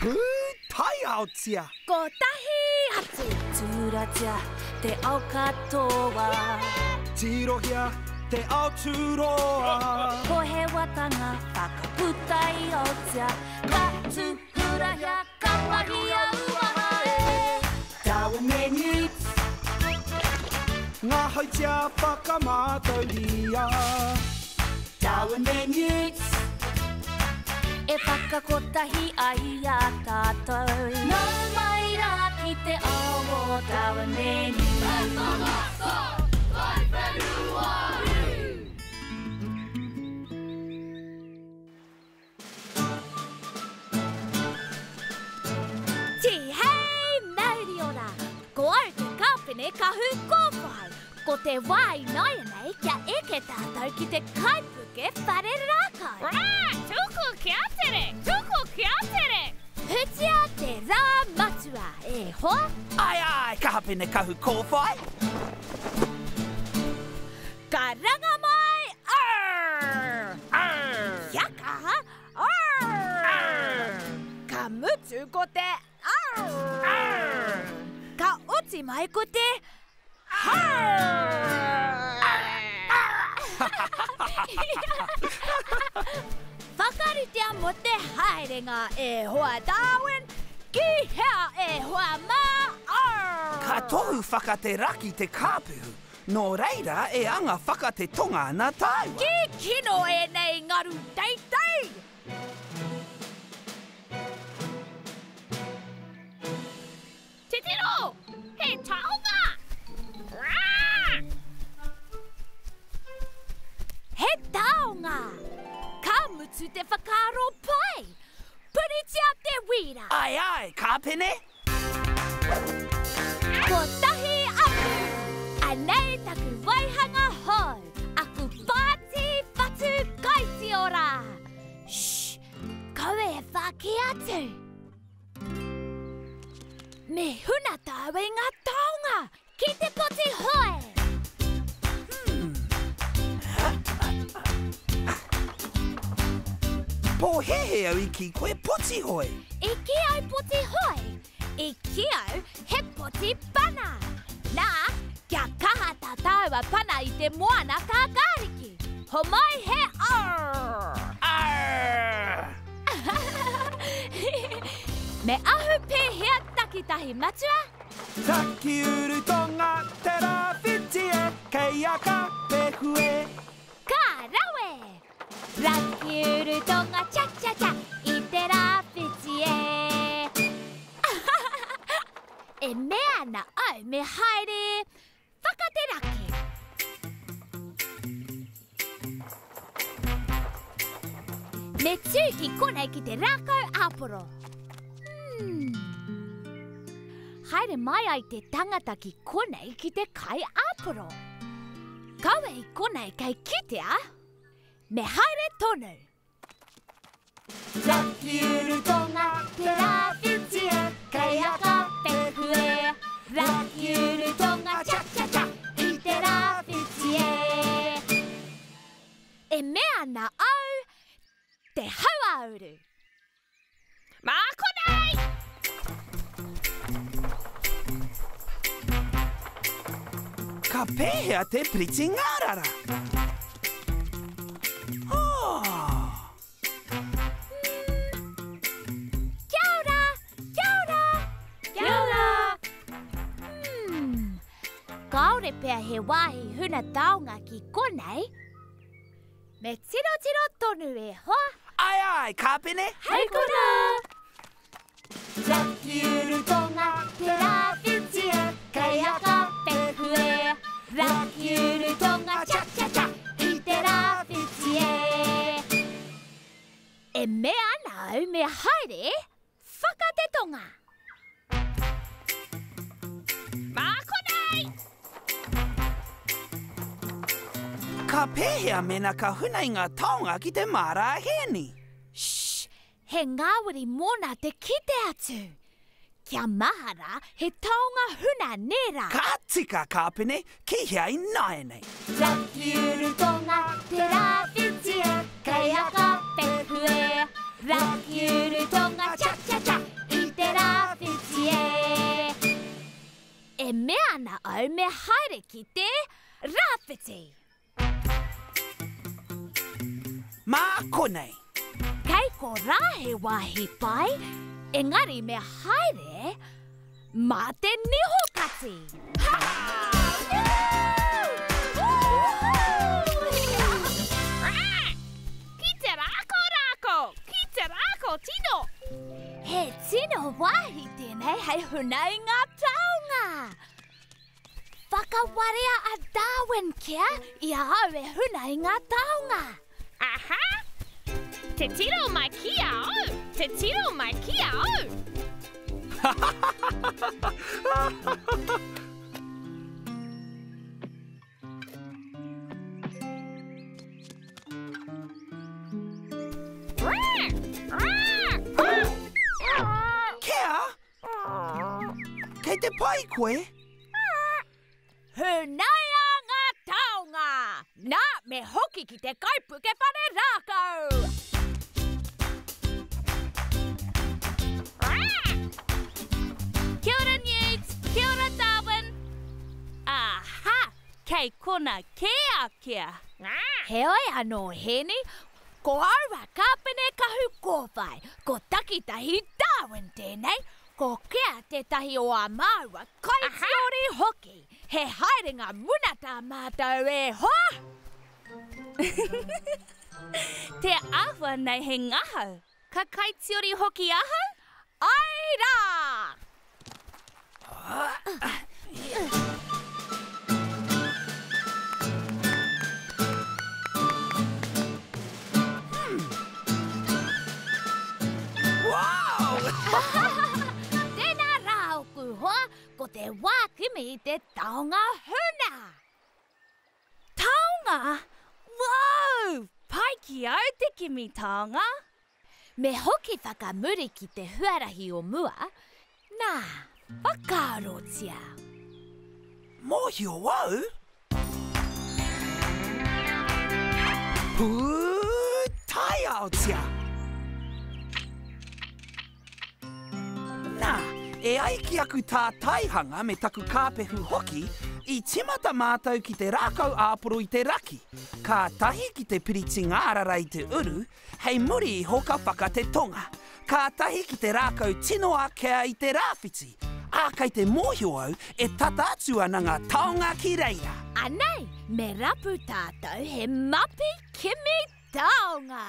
Tai ao tia. Ko tahi atu tūratia te ao katoa. Tirohia te ao tūroa. Ko he watanga whakaputai o tia. Ka tūhurahia ka wahi a uaha e. Taua menu. Ngā hau tia whakamātauria. Taua menu. E whakakotahi ai a tātou. No mai rā ki te awo taua menu. Ti hei mauri ora. Ko au te kapene kahu kōwhai. Ko te wai noia nei kia eke tātou ki te kaipuke whare rākau. Tuku kia tere! Tuku kia tere! Hutia te rā matua e hoa. Ai, ka hapene kahu kōwhai. Ka ranga mai, arr! Hiaka, arr! Ka mutu ko te, arr! Ka uti mai ko te, whakaritea mo te haerenga e hoa Darwin, ki hea e hoa mā, arr! Ka tohu whakate raki te kāpuhu. Nō reira e anga whakate tonga ana taiwa. Ki kino e nei ngaru teitei! Te tiro! He taonga! He taonga! Ka mutu te whakaro pai! Puritia te wira! Ai, kāpene? Ko tahi aku! Anei taku waihanga hou! Aku pāti whatu kaiti ora! Shhh! Koe e whaki atu! Me huna tau e ngā taonga! Ki te poti hoe! Po hehe au I ki koe poti hoi. I ki au poti hoe! I ki au he poti pana! Nā, kia kaha tā taua pana I te moana ka kariki! Ho mai he arr! Arr! Me ahu pēhea takitahi matua? Taki uru tonga te rā whiti e, kei a ka pehue. Ka rawe! Raki uru tonga cha-cha-cha I te rā whiti e. E mea na au me haere whakate raki. Me tū ki konei ki te rākau āporo. Haere mai ai te tangata ki konei ki te kai āporo. Kaue I konei kei kitea, me haere tonu. Raki uru tonga te rā whiti e, kei a ka pehue. Raki uru tonga cha-cha-cha I te rā whiti e. E mea na au, te hauauru. Mākonei! Ka pēhea te priti ngārara. Kia ora! Kia ora! Kia ora! Kaore pēr he wāhi huna taonga ki konei. Me tiro tonu e hoa. Ai, kāpene? Hei kona! Raki uru tonga te rā whiti e, kei a ka pehue. Raki uru tonga cha-cha-cha I te rā whiti e. E mea nau me haere whakate tonga. Mākonei! Ka pēhea mena ka hunai ngā taonga ki te mara heni. Shhh! He ngāwari mōna te kite atu. Kia mahara he taonga huna nera. Ka tika kāpene ki hea I naenei. Raki uru tonga te rā whiti e, kei a ka pehue. Raki uru tonga cha-cha-cha tātou me haere ki te rāwhiti. Mā konei. Kei ko rahe wahi pai, engari me haere mā te nihokati. Ki te rako, ki te rako tino. He tino wahi tēnei hei hunai ngā taonga. Whakawarea a Darwin kia I au e hunai ngā taonga. Aha! Te tiro mai ki au! Te tiro mai ki au! Kia? Kei te pai koe? Hunai a ngā taonga. Nā me hoki ki te kaipuke whare rākau. Kia ora, Newt! Kia ora, Darwin! Aha! Kei kona kea kia! He oi anō heni, ko aura kāpene kahu kōwhai, ko takitahi Darwin tēnei, ko kia te tahi o a maua kaitiori hoki. He haerenga munata mātou e hoa! Te awa nei he ngahau. Ka kaitiori hoki ahau? Aira! Wow! Tēnā rā oku hoa, ko te wākimi te taonga huna. Taonga? Wow! Pai ki au te kimi taonga. Me hoki whakamuri ki te huarahi o mua, nā, whakaarotia. Mōhio au? Pū tai aotia. Nā, e aiki aku tā taihanga me taku kāpehu hoki I timata mātou ki te rākau āporo I te raki. Ka tahi ki te piriti ngārara I te uru, hei muri I hoka whaka te tonga. Ka tahi ki te rākau tino akea I te rāwhiti. Ā kai te mōhio au e tata atu ana ngā taonga ki reira. Anei, me rapu tātou he mapi kimi taonga.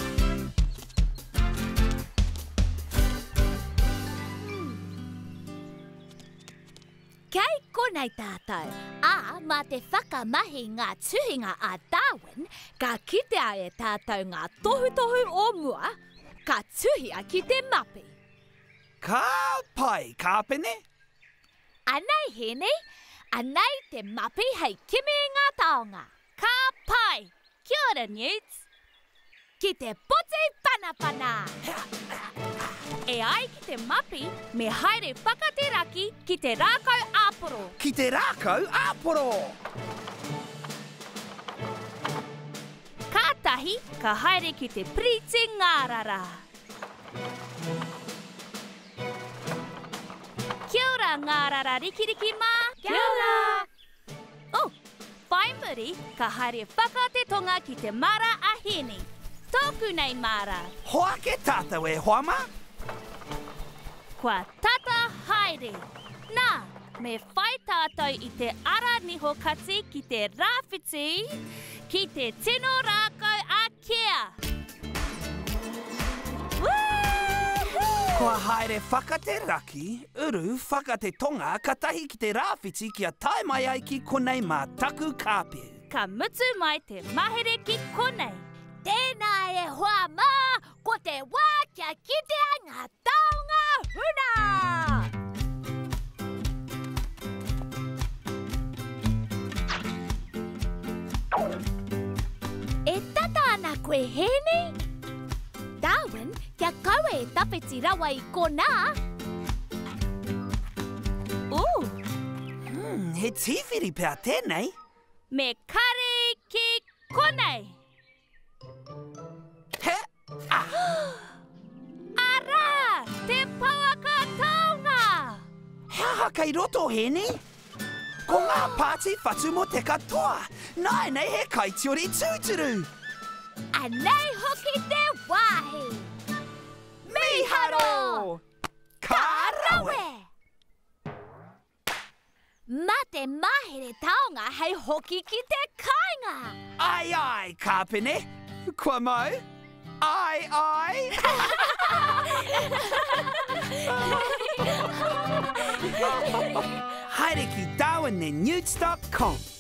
Kei konei tātou, mā te whakamahi ngā tuhinga a Darwin, ka kitea e tātou ngā tohu o mua, ka tuhia ki te mapi. Ka pai kāpene? Anei hene, anei te mapi hei kimi ngā taonga. Ka pai! Kia ora, Newt! Ki te poti panapana. E ai ki te mapi, me haere whakateraki ki te rākau āporo. Ki te rākau āporo! Kātahi, ka haere ki te piriti ngārara. Kia ora, ngārara rikiriki mā. Kia ora! Oh, whai muri, ka haere whakatetonga ki te mara ahini. Tōku nei mara. Hoa ke tātou e hoa mā? Kua tata haere. Nā, me whai tātou I te ara niho kati ki te rāwhiti, ki te tino rākau a kia. Kua haere whakate raki, uru whakate tonga, ka tahi ki te rāwhiti kia tae mai ai ki konei mā taku kāpeu. Ka mutu mai te mahere ki konei. Tēnā e hoa mā, ko te wā kia kitea ngā taonga huna! E tata ana koe hene? Darwin, kia kaua e tawhiti rawa I kona? He tīwhiri pēr tēnei. Me kare ki konei. He? Ara! Te pauaka taonga! Hea kai roto hene? Ko ngā pāti whatu mo te katoa. Nai nei he kaitiori tūturu. Anei hoki te wāhi. Miharo! Ka rawe! Mā te mahere taonga hei hoki ki te kāinga. Ai ai, kāpene. Kua mau? Ai ai. Haere ki Darwin ne Newts.com.